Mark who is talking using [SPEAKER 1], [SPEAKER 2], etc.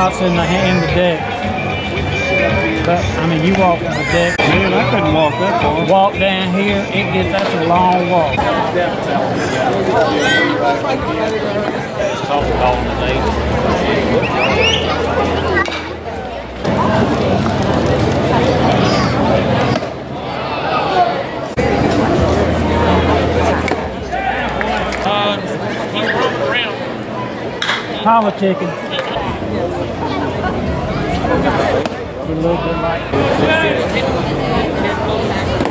[SPEAKER 1] house in the deck. But, I mean, you walk from the deck.
[SPEAKER 2] Man, I couldn't walk that far.
[SPEAKER 1] Walk down here, that's a long walk. Politicking. A little bit like